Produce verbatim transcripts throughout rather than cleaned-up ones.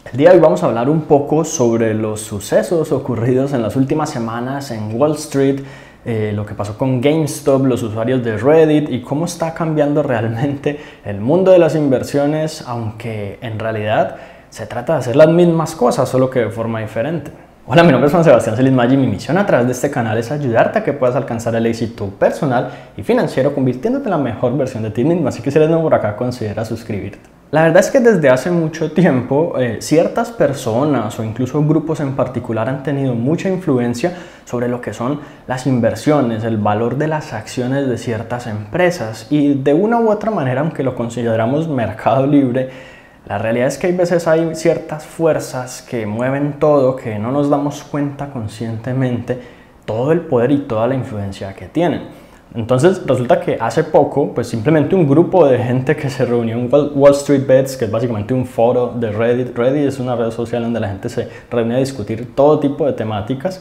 El día de hoy vamos a hablar un poco sobre los sucesos ocurridos en las últimas semanas en Wall Street, eh, lo que pasó con GameStop, los usuarios de Reddit y cómo está cambiando realmente el mundo de las inversiones, aunque en realidad se trata de hacer las mismas cosas, solo que de forma diferente. Hola, mi nombre es Juan Sebastián Celis Maggi y mi misión a través de este canal es ayudarte a que puedas alcanzar el éxito personal y financiero convirtiéndote en la mejor versión de ti mismo, así que si eres nuevo por acá considera suscribirte. La verdad es que desde hace mucho tiempo eh, ciertas personas o incluso grupos en particular han tenido mucha influencia sobre lo que son las inversiones, el valor de las acciones de ciertas empresas y de una u otra manera, aunque lo consideramos mercado libre, la realidad es que hay veces hay ciertas fuerzas que mueven todo, que no nos damos cuenta conscientemente todo el poder y toda la influencia que tienen. Entonces resulta que hace poco, pues simplemente un grupo de gente que se reunió en Wall Street Bets, que es básicamente un foro de Reddit. Reddit es una red social donde la gente se reúne a discutir todo tipo de temáticas.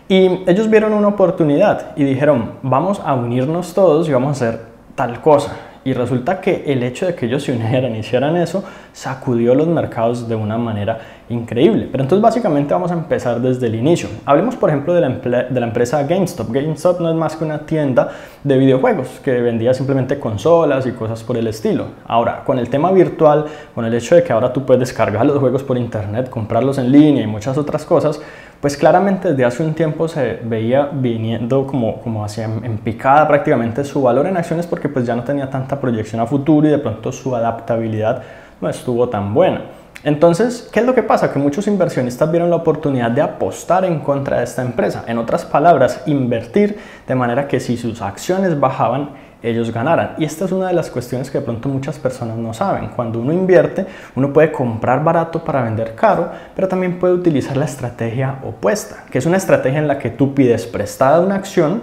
Y ellos vieron una oportunidad y dijeron, vamos a unirnos todos y vamos a hacer tal cosa. Y resulta que el hecho de que ellos se unieran y hicieran eso sacudió los mercados de una manera increíble. Pero entonces básicamente vamos a empezar desde el inicio. Hablemos por ejemplo de la, de la empresa GameStop. GameStop no es más que una tienda de videojuegos que vendía simplemente consolas y cosas por el estilo. Ahora, con el tema virtual, con el hecho de que ahora tú puedes descargar los juegos por internet, comprarlos en línea y muchas otras cosas, pues claramente desde hace un tiempo se veía viniendo como, como hacia en picada prácticamente su valor en acciones porque pues ya no tenía tanta proyección a futuro y de pronto su adaptabilidad no estuvo tan buena. Entonces, ¿qué es lo que pasa? Que muchos inversionistas vieron la oportunidad de apostar en contra de esta empresa. En otras palabras, invertir de manera que si sus acciones bajaban, ellos ganaran. Y esta es una de las cuestiones que de pronto muchas personas no saben. Cuando uno invierte, uno puede comprar barato para vender caro, pero también puede utilizar la estrategia opuesta, que es una estrategia en la que tú pides prestada una acción,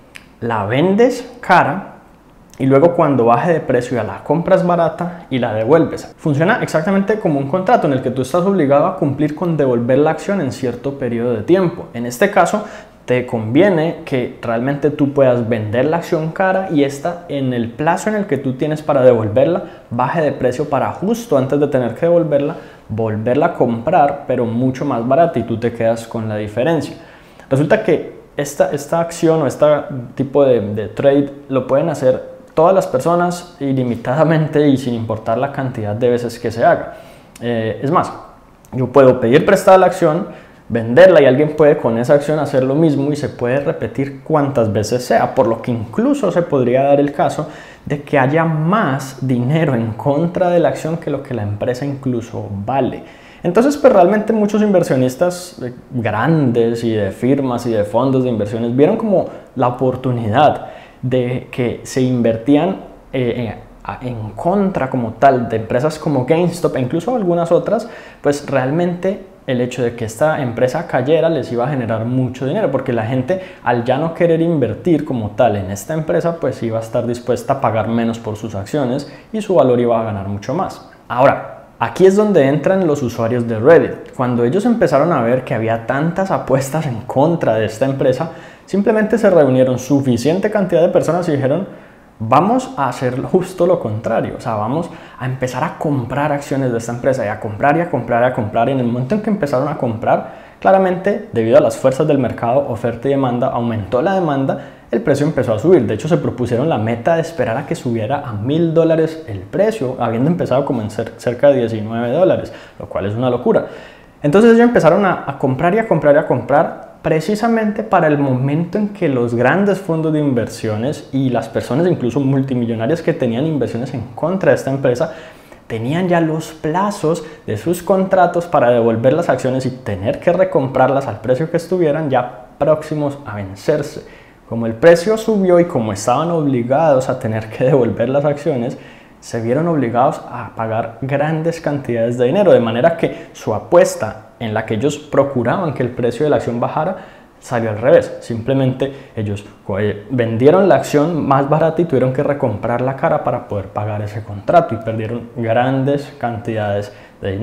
la vendes cara, y luego cuando baje de precio ya la compras barata y la devuelves. Funciona exactamente como un contrato en el que tú estás obligado a cumplir con devolver la acción en cierto periodo de tiempo. En este caso, te conviene que realmente tú puedas vender la acción cara y esta en el plazo en el que tú tienes para devolverla baje de precio para justo antes de tener que devolverla, volverla a comprar pero mucho más barata y tú te quedas con la diferencia. Resulta que esta, esta acción o este tipo de, de trade lo pueden hacer todas las personas ilimitadamente y sin importar la cantidad de veces que se haga. Eh, es más, yo puedo pedir prestada la acción, venderla y alguien puede con esa acción hacer lo mismo y se puede repetir cuantas veces sea, por lo que incluso se podría dar el caso de que haya más dinero en contra de la acción que lo que la empresa incluso vale. Entonces, pues realmente muchos inversionistas grandes y de firmas y de fondos de inversiones vieron como la oportunidad de que se invertían eh, en contra como tal de empresas como GameStop e incluso algunas otras, pues realmente el hecho de que esta empresa cayera les iba a generar mucho dinero porque la gente al ya no querer invertir como tal en esta empresa pues iba a estar dispuesta a pagar menos por sus acciones y su valor iba a ganar mucho más. Ahora, aquí es donde entran los usuarios de Reddit. Cuando ellos empezaron a ver que había tantas apuestas en contra de esta empresa, simplemente se reunieron suficiente cantidad de personas y dijeron, vamos a hacer justo lo contrario, o sea, vamos a empezar a comprar acciones de esta empresa y a comprar y a comprar y a comprar. Y en el momento en que empezaron a comprar, claramente, debido a las fuerzas del mercado, oferta y demanda, aumentó la demanda, el precio empezó a subir. De hecho, se propusieron la meta de esperar a que subiera a mil dólares el precio, habiendo empezado como en cerca de diecinueve dólares, lo cual es una locura. Entonces ellos empezaron a, a comprar y a comprar y a comprar precisamente para el momento en que los grandes fondos de inversiones y las personas incluso multimillonarias que tenían inversiones en contra de esta empresa tenían ya los plazos de sus contratos para devolver las acciones y tener que recomprarlas al precio que estuvieran ya próximos a vencerse. Como el precio subió y como estaban obligados a tener que devolver las acciones, se vieron obligados a pagar grandes cantidades de dinero, de manera que su apuesta en la que ellos procuraban que el precio de la acción bajara salió al revés. Simplemente ellos vendieron la acción más barata y tuvieron que recomprarla cara para poder pagar ese contrato y perdieron grandes cantidades de dinero.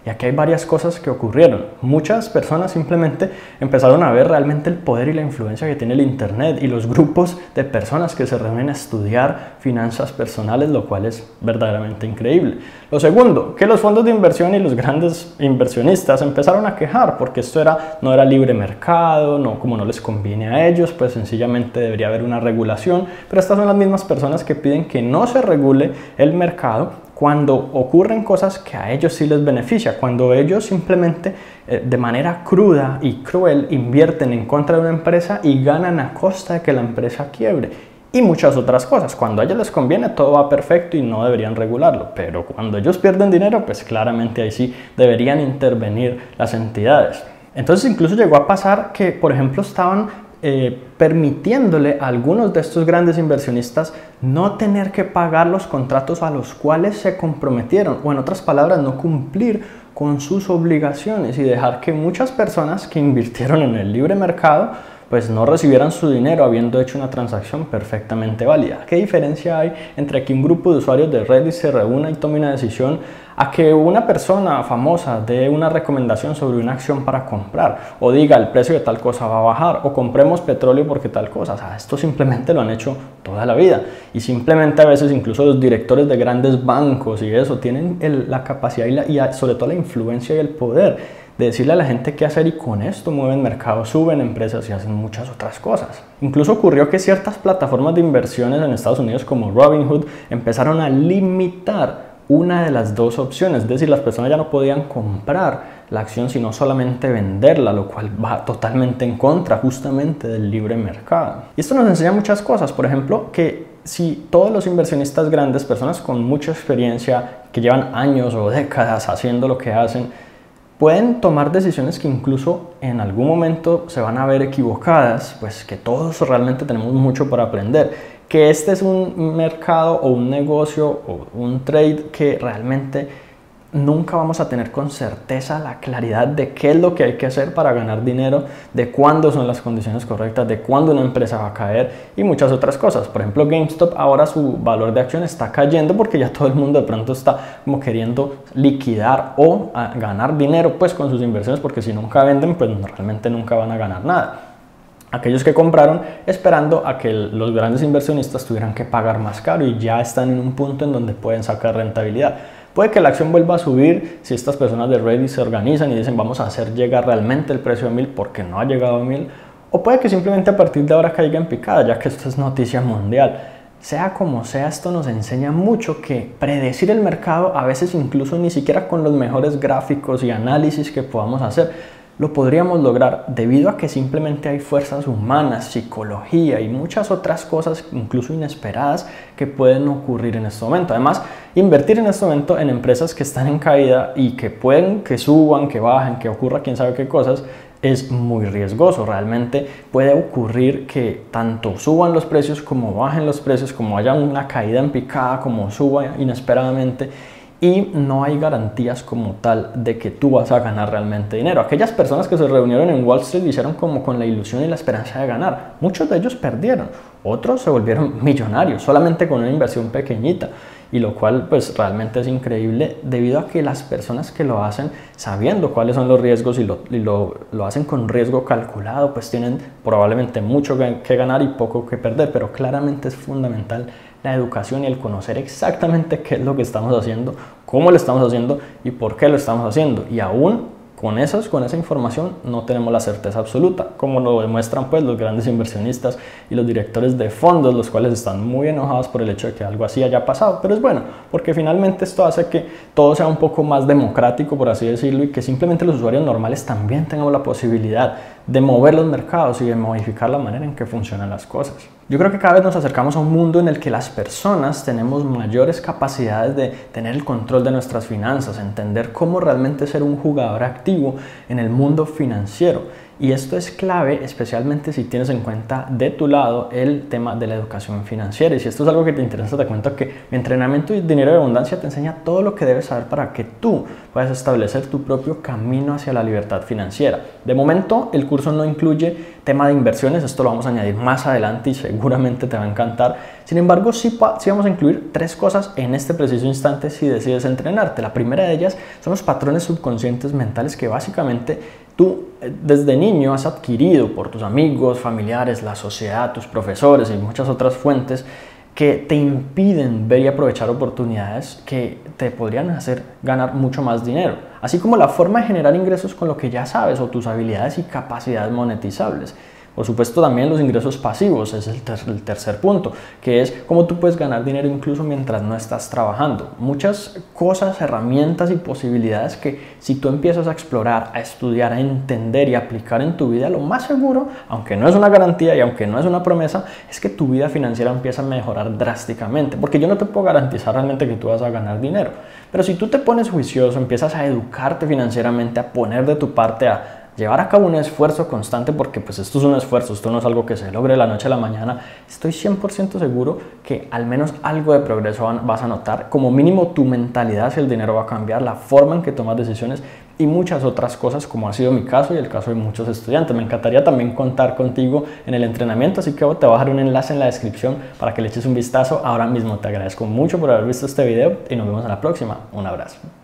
Y aquí hay varias cosas que ocurrieron. Muchas personas simplemente empezaron a ver realmente el poder y la influencia que tiene el Internet y los grupos de personas que se reúnen a estudiar finanzas personales, lo cual es verdaderamente increíble. Lo segundo, que los fondos de inversión y los grandes inversionistas empezaron a quejar porque esto era, no era libre mercado, no, como no les conviene a ellos, pues sencillamente debería haber una regulación, pero estas son las mismas personas que piden que no se regule el mercado cuando ocurren cosas que a ellos sí les beneficia, cuando ellos simplemente eh, de manera cruda y cruel invierten en contra de una empresa y ganan a costa de que la empresa quiebre. Y muchas otras cosas. Cuando a ellos les conviene todo va perfecto y no deberían regularlo, pero cuando ellos pierden dinero, pues claramente ahí sí deberían intervenir las entidades. Entonces incluso llegó a pasar que, por ejemplo, estaban Eh, permitiéndole a algunos de estos grandes inversionistas no tener que pagar los contratos a los cuales se comprometieron, o en otras palabras, no cumplir con sus obligaciones y dejar que muchas personas que invirtieron en el libre mercado pues no recibieran su dinero habiendo hecho una transacción perfectamente válida. ¿Qué diferencia hay entre que un grupo de usuarios de Reddit se reúna y tome una decisión a que una persona famosa dé una recomendación sobre una acción para comprar o diga el precio de tal cosa va a bajar o compremos petróleo porque tal cosa? O sea, esto simplemente lo han hecho toda la vida y simplemente a veces incluso los directores de grandes bancos y eso tienen el, la capacidad y, la, y sobre todo la influencia y el poder de decirle a la gente qué hacer y con esto mueven mercados, suben empresas y hacen muchas otras cosas. Incluso ocurrió que ciertas plataformas de inversiones en Estados Unidos como Robinhood empezaron a limitar una de las dos opciones, es decir, las personas ya no podían comprar la acción sino solamente venderla, lo cual va totalmente en contra justamente del libre mercado. Y esto nos enseña muchas cosas, por ejemplo, que si todos los inversionistas grandes, personas con mucha experiencia, que llevan años o décadas haciendo lo que hacen, pueden tomar decisiones que incluso en algún momento se van a ver equivocadas, pues que todos realmente tenemos mucho para aprender, que este es un mercado o un negocio o un trade que realmente nunca vamos a tener con certeza la claridad de qué es lo que hay que hacer para ganar dinero, de cuándo son las condiciones correctas, de cuándo una empresa va a caer y muchas otras cosas. Por ejemplo, GameStop ahora su valor de acción está cayendo porque ya todo el mundo de pronto está como queriendo liquidar o ganar dinero pues con sus inversiones, porque si nunca venden pues realmente nunca van a ganar nada. Aquellos que compraron esperando a que los grandes inversionistas tuvieran que pagar más caro y ya están en un punto en donde pueden sacar rentabilidad. Puede que la acción vuelva a subir si estas personas de Reddit se organizan y dicen vamos a hacer llegar realmente el precio a mil porque no ha llegado a mil, o puede que simplemente a partir de ahora caiga en picada, ya que esto es noticia mundial. Sea como sea, esto nos enseña mucho que predecir el mercado a veces incluso ni siquiera con los mejores gráficos y análisis que podamos hacer lo podríamos lograr, debido a que simplemente hay fuerzas humanas, psicología y muchas otras cosas incluso inesperadas que pueden ocurrir en este momento. Además, invertir en este momento en empresas que están en caída y que pueden que suban, que bajen, que ocurra quién sabe qué cosas, es muy riesgoso. Realmente puede ocurrir que tanto suban los precios como bajen los precios, como haya una caída en picada, como suba inesperadamente, y no hay garantías como tal de que tú vas a ganar realmente dinero. Aquellas personas que se reunieron en Wall Street lo hicieron como con la ilusión y la esperanza de ganar. Muchos de ellos perdieron, otros se volvieron millonarios solamente con una inversión pequeñita, y lo cual pues realmente es increíble debido a que las personas que lo hacen sabiendo cuáles son los riesgos y lo, y lo, lo hacen con riesgo calculado, pues tienen probablemente mucho que ganar y poco que perder, pero claramente es fundamental la educación y el conocer exactamente qué es lo que estamos haciendo, cómo lo estamos haciendo y por qué lo estamos haciendo. Y aún con, esas, con esa información no tenemos la certeza absoluta, como lo demuestran pues los grandes inversionistas y los directores de fondos, los cuales están muy enojados por el hecho de que algo así haya pasado. Pero es bueno, porque finalmente esto hace que todo sea un poco más democrático, por así decirlo, y que simplemente los usuarios normales también tengamos la posibilidad de mover los mercados y de modificar la manera en que funcionan las cosas. Yo creo que cada vez nos acercamos a un mundo en el que las personas tenemos mayores capacidades de tener el control de nuestras finanzas, entender cómo realmente ser un jugador activo en el mundo financiero. Y esto es clave, especialmente si tienes en cuenta de tu lado el tema de la educación financiera. Y si esto es algo que te interesa, te cuento que mi entrenamiento de Dinero de Abundancia te enseña todo lo que debes saber para que tú puedas establecer tu propio camino hacia la libertad financiera. De momento, el curso no incluye tema de inversiones, esto lo vamos a añadir más adelante y seguramente te va a encantar. Sin embargo, sí, sí vamos a incluir tres cosas en este preciso instante si decides entrenarte. La primera de ellas son los patrones subconscientes mentales que básicamente tú desde niño has adquirido por tus amigos, familiares, la sociedad, tus profesores y muchas otras fuentes que te impiden ver y aprovechar oportunidades que te podrían hacer ganar mucho más dinero, así como la forma de generar ingresos con lo que ya sabes o tus habilidades y capacidades monetizables. Por supuesto, también los ingresos pasivos es el, ter el tercer punto, que es cómo tú puedes ganar dinero incluso mientras no estás trabajando. Muchas cosas, herramientas y posibilidades que si tú empiezas a explorar, a estudiar, a entender y aplicar en tu vida, lo más seguro, aunque no es una garantía y aunque no es una promesa, es que tu vida financiera empieza a mejorar drásticamente. Porque yo no te puedo garantizar realmente que tú vas a ganar dinero. Pero si tú te pones juicioso, empiezas a educarte financieramente, a poner de tu parte, a llevar a cabo un esfuerzo constante, porque pues esto es un esfuerzo, esto no es algo que se logre de la noche a la mañana, estoy cien por ciento seguro que al menos algo de progreso vas a notar. Como mínimo tu mentalidad hacia el dinero va a cambiar, la forma en que tomas decisiones y muchas otras cosas, como ha sido mi caso y el caso de muchos estudiantes. Me encantaría también contar contigo en el entrenamiento, así que te voy a dejar un enlace en la descripción para que le eches un vistazo ahora mismo. Te agradezco mucho por haber visto este video y nos vemos en la próxima. Un abrazo.